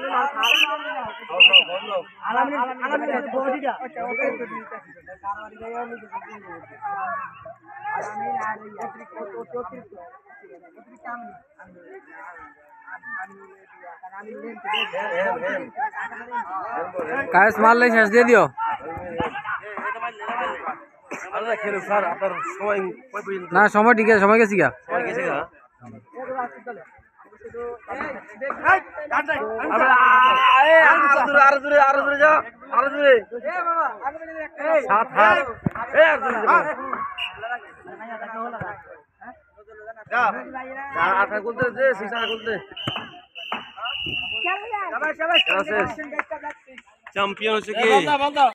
কাজ মারলে শেষ দিয়ে দিও। না সময় ঠিক আছে, সময় গেছি গা। চ্যাম্পিয়ন হচ্ছে কি?